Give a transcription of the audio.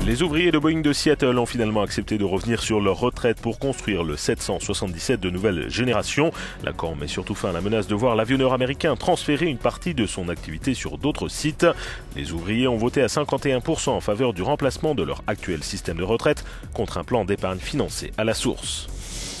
Les ouvriers de Boeing de Seattle ont finalement accepté de revenir sur leur retraite pour construire le 777 de nouvelle génération. L'accord met surtout fin à la menace de voir l'avionneur américain transférer une partie de son activité sur d'autres sites. Les ouvriers ont voté à 51% en faveur du remplacement de leur actuel système de retraite contre un plan d'épargne financé à la source.